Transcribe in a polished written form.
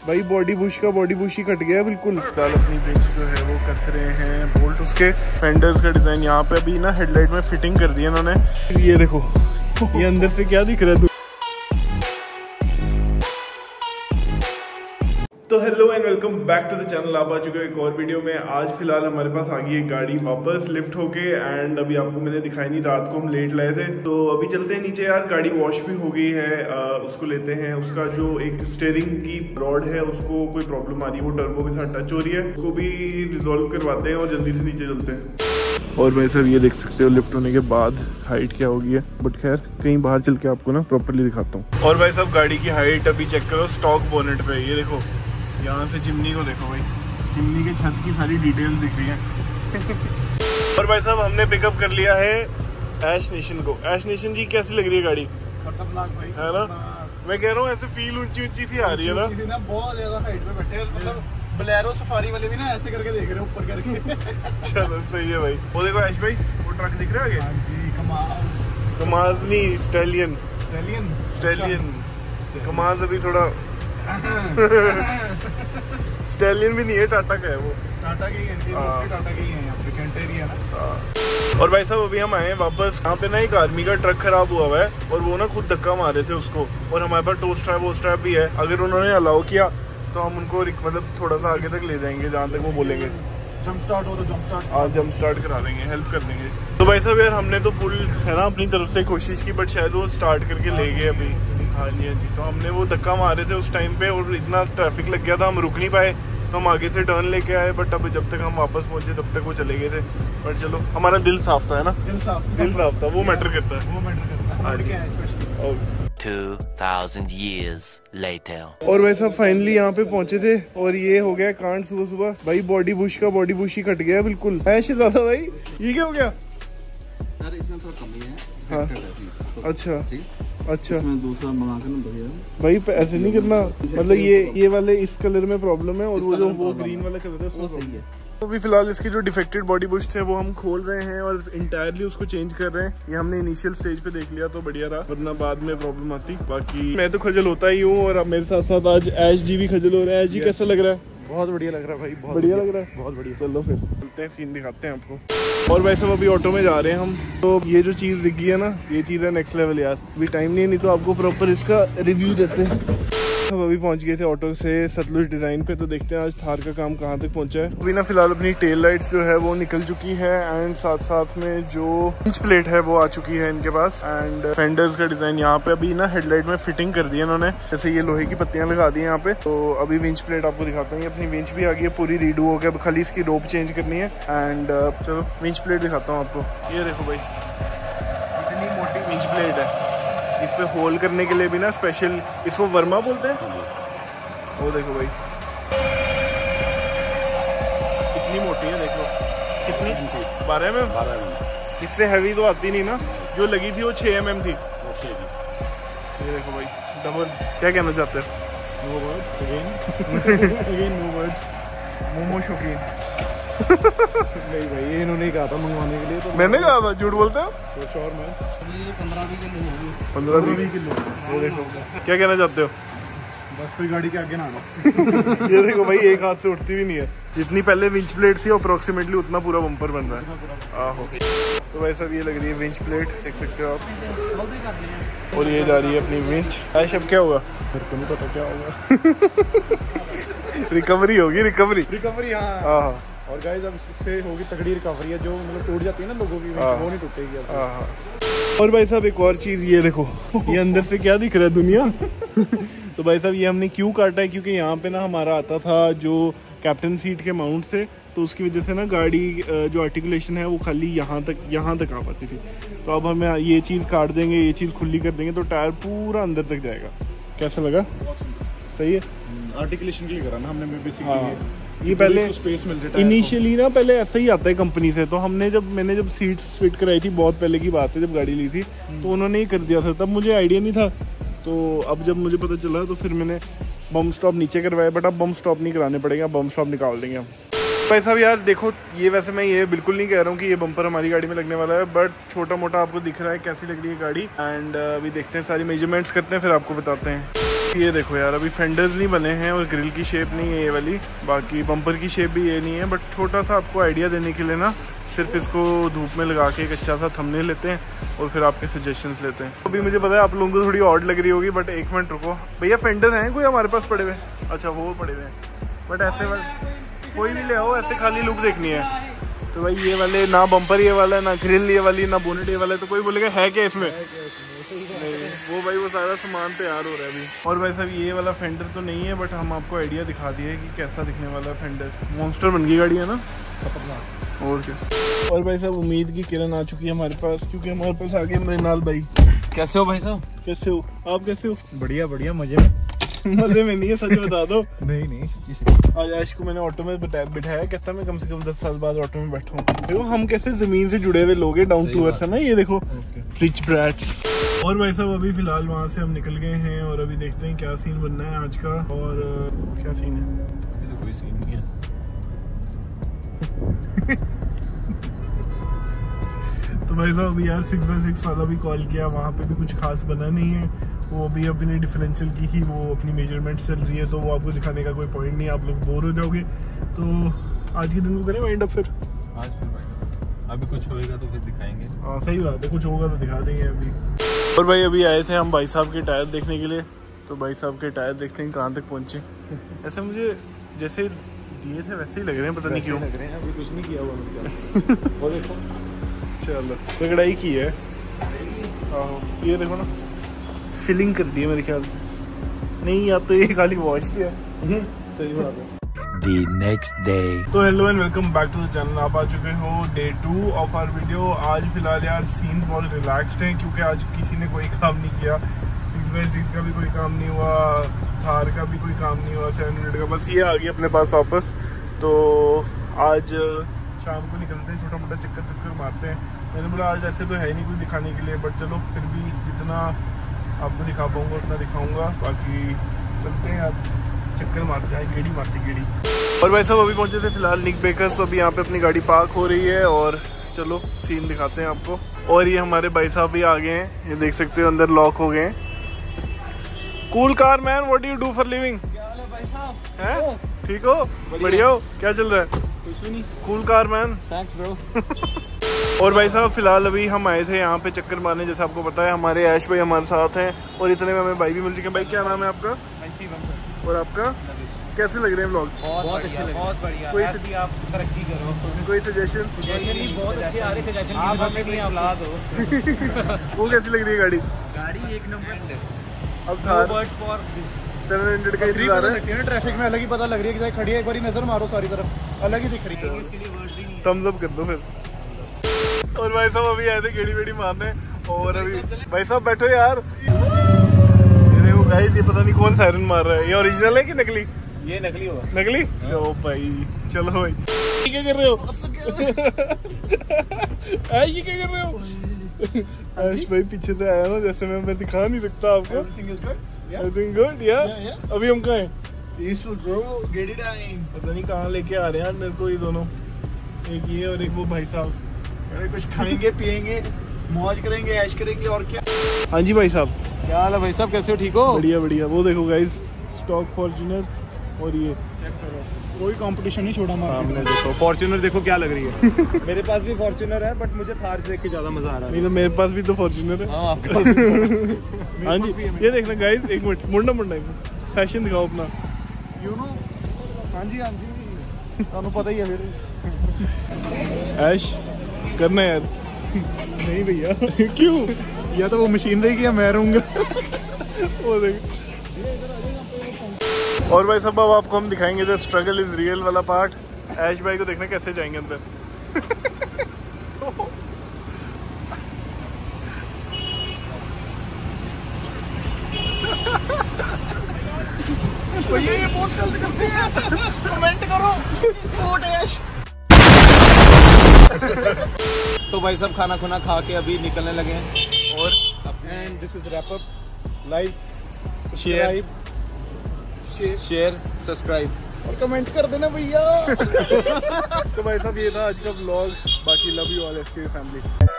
भाई body Bush ही cut गया बिल्कुल। फिलहाल अपनी विंच जो है वो कस रहे हैं बोल्ट उसके। फेंडर्स का डिजाइन यहाँ पे अभी ना हेडलाइट में फिटिंग कर दिया इन्होंने। ये देखो ये अंदर से क्या दिख रहा है। तो hello and welcome back to the channel. आप आ चुके हो एक और वीडियो में। आज फिलहाल हमारे पास आ गई है गाड़ी वापस लिफ्ट होके। एंड अभी आपको मैंने दिखाई नहीं, रात को हम लेट लाए थे। तो अभी चलते हैं नीचे यार। गाड़ी वॉश भी हो गई है, उसको लेते हैं। उसका जो एक स्टीयरिंग की रॉड है उसको कोई प्रॉब्लम आ रही है, वो टर्बो के साथ टच हो रही है, उसको भी रिजोल्व करवाते हैं और जल्दी से नीचे चलते हैं। और भाई सर ये देख सकते हो लिफ्ट होने के बाद हाइट क्या होगी है, बट खैर कहीं बाहर चल के आपको ना प्रॉपरली दिखाता हूँ। और भाई साहब गाड़ी की हाइट अभी चेक करो स्टॉक बोनेट पे। ये देखो यहाँ से चिमनी को देखो भाई, चिमनी के छत की सारी डिटेल्स दिख रही हैं। और भाई साहब हमने पिकअप कर लिया है ऐश नेशन को। ऐश नेशन जी कैसी लग रही है गाड़ी? खतरनाक भाई, है ना? मैं कह रहा हूँ ऐसे फील ऊंची सी आ रही है ना बहुत ज्यादा हाइट पे बैठे हैं। मतलब बोलेरो सफारी वाले भी ना ऐसे करके देख रहे हैं ऊपर करके। चलो सही है भाई। वो देखो ऐश भाई वो ट्रक दिख रहा है आगे? कमाज नहीं, स्टैलियन। कमाज अभी थोड़ा स्टैलियन भी नहीं है, टाटा का है वो। टाटा की है यहाँ पे कैंटेरी है ना। और भाई साहब अभी हम आए हैं वापस। यहाँ पे ना एक आर्मी का ट्रक खराब हुआ है और वो ना खुद धक्का मार रहे थे उसको। और हमारे पास टो स्ट्रैप भी है। अगर उन्होंने अलाउ किया तो हम उनको मतलब थोड़ा सा आगे तक ले जाएंगे जहाँ तक वो बोलेंगे। जंप स्टार्ट करा देंगे, हेल्प कर देंगे। तो भाई साहब यार हमने तो फुल है ना अपनी तरफ से कोशिश की, बट शायद वो स्टार्ट करके ले गए अभी। हाँ जी। तो हमने वो धक्का मारे थे उस टाइम पे और इतना ट्रैफिक लग गया था, हम रुक नहीं पाए। तो हम आगे से टर्न लेके आए, बट अब जब तक हम वापस पहुंचे तब तक वो चले गए थे। पर चलो हमारा दिल साफ था, है ना? दिल साफ था, वो मैटर करता है। 2000 years later। और वैसा फाइनली यहाँ पे पहुंचे थे और ये हो गया कांड सुबह भाई। बॉडी बुश ही कट गया बिल्कुल। ऐसे ज्यादा भाई ये क्या हो गया? सर इसमें थोड़ा कमी है। हाँ अच्छा इसमें दूसरा मंगा कर ना भाई ऐसे नहीं करना। मतलब ये वाले इस कलर में प्रॉब्लम है और वो ग्रीन वाला कलर है उसमें सही है। तो अभी फिलहाल इसकी जो डिफेक्टेड बॉडी बुश थे वो हम खोल रहे हैं और इंटायरली उसको चेंज कर रहे हैं। ये हमने इनिशियल स्टेज पे देख लिया तो बढ़िया रहा, वरना बाद में प्रॉब्लम आती। बाकी मैं तो खजल होता ही हूँ और अब मेरे साथ साथ आज ऐश जी भी खजल हो रहा है। ऐश जी कैसा लग रहा है? बहुत बढ़िया लग रहा है भाई, बहुत बढ़िया लग रहा है। बहुत बढ़िया। चलो फिर चलते हैं, सीन दिखाते हैं आपको। और वैसे अभी ऑटो में जा रहे हैं हम। तो ये जो चीज़ दिख गई है ना, ये चीज़ है नेक्स्ट लेवल यार। अभी टाइम नहीं तो आपको प्रॉपर इसका रिव्यू देते हैं। हम अभी पहुंच गए थे ऑटो से सतलुज डिज़ाइन पे। तो देखते हैं आज थार का काम कहाँ तक पहुंचा है। अभी ना फिलहाल अपनी टेल लाइट्स जो है वो निकल चुकी है एंड साथ में जो विंच प्लेट है वो आ चुकी है इनके पास। एंड फेंडर्स का डिज़ाइन यहाँ पे अभी ना हेडलाइट में फिटिंग कर दी है इन्होंने। जैसे ये लोहे की पत्तियाँ लगा दी है यहाँ पे। तो अभी विंच प्लेट आपको दिखाता हूँ। अपनी विंच भी आ गई है, पूरी रीडू हो गया, खाली इसकी रोप चेंज करनी है। एंड चलो विंच प्लेट दिखाता हूँ आपको। ये देखो भाई इतनी मोटी विंच प्लेट है। इस पे होल करने के लिए भी ना स्पेशल, इसको वर्मा बोलते हैं। वो देखो भाई कितनी मोटी है, देखो कितनी 12 mm। इससे हैवी तो आती नहीं ना। जो लगी थी वो 6 mm थी। ये देखो भाई डबल। क्या कहना चाहते हैं? No words again no words. Momo शौकीन नहीं भाई, ये इन्होंने कहा था मंगवाने के लिए। तो मैंने कहा था, झूठ बोलते हो? श्योर मैं 15-20 किलो। वो देखो क्या कहना चाहते हो? बस कोई गाड़ी के आगे ना आना। ये देखो भाई एक हाथ से उठती भी नहीं है। जितनी पहले विंच प्लेट थी अप्रोक्सीमेटली उतना पूरा बम्पर बन रहा है। आहो। तो वैसा ये लग रही है विंच प्लेट, देख सकते हो आप। और ये जा रही है अपनी विंच। ऐश अब क्या होगा? मेरे को नहीं पता क्या होगा। रिकवरी होगी, रिकवरी। हाँ। और गाइस अब इससे होगी तगड़ी रिकवरी है। जो मतलब टूट जाती है ना लोगों की, वो नहीं टूटेगी अब। और भाई साहब एक और चीज, ये देखो ये अंदर से क्या दिख रहा है दुनिया। तो भाई साहब ये हमने क्यों काटा है, क्योंकि यहाँ पे ना हमारा आता था जो कैप्टन सीट के माउंट से, तो उसकी वजह से ना गाड़ी जो आर्टिकुलेशन है वो खाली यहाँ तक आ पाती थी। तो अब हमें ये चीज़ काट देंगे, ये चीज़ खुली कर देंगे तो टायर पूरा अंदर तक जाएगा। कैसा लगा? सही है। आर्टिकुलेशन के लिए करा ना हमने बेसिकली। ये पहले स्पेस मिलती है इनिशियली ना, पहले ऐसा ही आता है कंपनी से। तो मैंने जब सीट्स फिट कराई थी, बहुत पहले की बात है जब गाड़ी ली थी, तो उन्होंने ही कर दिया था। तब मुझे आइडिया नहीं था। तो अब जब मुझे पता चला तो फिर मैंने बम स्टॉप नीचे करवाया। बट अब बम स्टॉप नहीं कराने पड़ेगा, बम स्टॉप निकाल देंगे हम। भाई साहब यार देखो, ये वैसे मैं ये बिल्कुल नहीं कह रहा हूँ कि ये बम्पर हमारी गाड़ी में लगने वाला है, बट छोटा मोटा आपको दिख रहा है कैसी लग रही है गाड़ी। एंड अभी देखते हैं, सारी मेजरमेंट्स करते हैं, फिर आपको बताते हैं। ये देखो यार, अभी फेंडर्स नहीं बने हैं और ग्रिल की शेप नहीं है ये वाली, बाकी बम्पर की शेप भी ये नहीं है, बट छोटा सा आपको आइडिया देने के लिए ना सिर्फ इसको धूप में लगा के एक अच्छा सा थंबनेल लेते हैं और फिर आपके सजेशंस लेते हैं। अभी मुझे पता है आप लोगों को थोड़ी ऑड लग रही होगी, बट एक मिनट रुको भैया, फेंडर हैं कोई हमारे पास पड़े हुए? अच्छा वो पड़े हुए हैं, बट ऐसे कोई भी ले आओ, ऐसे खाली लुक देखनी है। तो भाई ये वाले ना बम्पर ये वाला है, ना ग्रिल ये वाली, ना बोनेट ये वाला है, तो कोई बोलेगा है क्या इसमें? नहीं, वो भाई वो सारा सामान तैयार हो रहा है अभी। और भाई साहब ये वाला फेंडर तो नहीं है, बट हम आपको आइडिया दिखा दिए कि कैसा दिखने वाला है फेंडर। मॉन्स्टर बन गई गाड़ी है ना, और क्या। और भाई साहब उम्मीद की किरण आ चुकी है हमारे पास, क्योंकि हमारे पास आ गए मृणाल भाई। कैसे हो भाई साहब? कैसे हो आप? कैसे हो? बढ़िया बढ़िया, मजे में। मजे में नहीं है, सच बता दो। नहीं सच्ची सच्ची। आज ऐश को मैंने ऑटो में बिठाया, कहता मैं कम से कम 10 साल बाद ऑटो में बैठा हूँ। देखो हम कैसे जमीन से जुड़े हुए लोग हैं, डाउन टू अर्थ है ना ये देखो, रिच ब्रैट्स। और भाई साहब अभी फिलहाल वहाँ से हम निकल गए हैं और अभी देखते हैं क्या सीन बनना है आज का। और क्या सीन है? अभी तो कोई सीन नहीं है। तो भाई साहब अभी यार 6x6 वाला भी कॉल किया, वहाँ पे भी कुछ खास बना नहीं है। वो भी अपनी डिफरेंशियल की ही वो अपनी मेजरमेंट चल रही है, तो वो आपको दिखाने का कोई पॉइंट नहीं, आप लोग बोर हो जाओगे। तो आज के दिन को करें वाइंड अप फिर? आज फिर अभी कुछ होएगा तो फिर दिखाएंगे। हाँ सही बात है, कुछ होगा तो दिखा देंगे अभी। और भाई अभी आए थे हम भाई साहब के टायर देखने के लिए, तो भाई साहब के टायर देखते हैं कहाँ तक पहुँचे। ऐसे मुझे जैसे दिए थे वैसे ही लग रहे हैं, पता नहीं क्यों लग रहे हैं। अभी कुछ नहीं किया हुआ मतलब। वो देखो, चलो रगड़ाई की है। ये देखो ना, फिलिंग कर दी है मेरे ख्याल से। नहीं या तो ये खाली वॉश किया। सही बात है। The next day. तो hello and welcome back to the channel. आप आ चुके हो डे 2 ऑफ आवर वीडियो। आज फिलहाल यार सीन बहुत रिलैक्स्ड हैं, क्योंकि आज किसी ने कोई काम नहीं किया। 6x6 का भी कोई काम नहीं हुआ, थार का भी कोई काम नहीं हुआ, 700 का। बस ये आ गई अपने पास वापस। तो आज शाम को निकलते हैं, छोटा मोटा चक्कर मारते हैं। मैंने बोला आज ऐसे तो है नहीं कुछ दिखाने के लिए, बट चलो फिर भी जितना आपको दिखा पाऊँगा उतना दिखाऊँगा। बाकी चलते हैं यार, चक्कर मारते हैं, गेड़ी मारती गेड़ी। और भाई साहब अभी पहुंचे थे फिलहाल निक बेकर्स, तो अभी यहाँ पे अपनी गाड़ी पार्क हो रही है और चलो सीन दिखाते हैं आपको। और ये हमारे भाई साहब भी आ गए हैं, ये देख सकते हो अंदर लॉक हो गए हैं। Cool car man, what do you do for living? हैं ठीक हो? बढ़िया हो? क्या चल रहा है? कुछ भी नहीं। Cool car man, thanks bro. और भाई साहब फिलहाल अभी हम आए थे यहाँ पे चक्कर मारने, जैसे आपको पता है हमारे ऐश भाई हमारे साथ हैं और इतने में हमें भाई भी मिल चुके हैं। भाई क्या नाम है आपका? और आपका? कैसे लग रहे हैं व्लॉग्स? बहुत अच्छे लगे, बहुत बढ़िया। कोई ऐसे ही आप तरक्की करो। कोई सजेशन? सजेशन बहुत अच्छे आ रहे, सजेशन आप हमें भी सलाह दो। वो कैसी लग रही है गाड़ी? गाड़ी एक नंबर। अब थार वर्ड्स फॉर दिस 700 का इंतजार है। ट्रैफिक में अलग ही पता लग रही है कि खड़ी है, एक बार नजर मारो सारी तरफ अलग ही दिख रही है। इसके लिए वर्ड्स ही नहीं। थम्स अप कर दो फिर। और भाई साहब अभी आए थे गेड़ी वेड़ी मारने, और अभी भाई साहब बैठो यार। ये वो गाइस, ये पता नहीं कौन सायरन मार रहा है, ये ओरिजिनल है कि नकली? ये नकली होगा। नकली? चलो भाई, चलो भाई। क्या कर रहे हो? ये क्या कर रहे हो? आश भाई पीछे से आया ना, जैसे मैं दिखा नहीं सकता आपको। Everything good? Yeah? अभी हम कहाँ हैं? पता नहीं कहाँ लेके आ रहे हैं मेरे को ये दोनों, एक ये और एक वो भाई साहब। कुछ खाएंगे पियेंगे, मौज करेंगे, ऐश करेंगे और क्या। हाँ जी भाई साहब, क्या हाल है भाई साहब, कैसे हो? ठीक हो? बढ़िया बढ़िया। वो देखो गाइस, स्टॉक फॉर्च्यूनर, और ये चेक करो, कोई कंपटीशन नहीं छोड़ा सामने देखो। फॉर्च्यूनर देखो क्या लग रही है। मेरे पास भी फॉर्च्यूनर है, बट मुझे थार देख के ज्यादा मजा आ रहा है। नहीं तो मेरे पास भी तो फॉर्च्यूनर है। हाँ, आपके पास भी। हाँ जी, ये देखना गाइस, एक मिनट मुड़ना फैशन दिखाओ अपना। यू नो, हाँ जी हाँ जी, ਤੁਹਾਨੂੰ पता ही है मेरे। ऐश करना यार। नहीं भैया। क्यों? या तो वो मशीन रहेगी या मैं रहूंगा। वो देख। और भाई सब अब आपको हम दिखाएंगे द स्ट्रगल इज रियल वाला पार्ट। ऐश भाई को देखना कैसे जाएंगे अंदर। भैया ये बहुत गलत करते हैं, कमेंट करो। ऐश। तो भाई सब खाना खुना खा के अभी निकलने लगे हैं, और and this is wrap up. Like, share, subscribe और कमेंट कर देना भैया। तो भाई साहब ये था आज का व्लॉग। बाकी love you all SK family.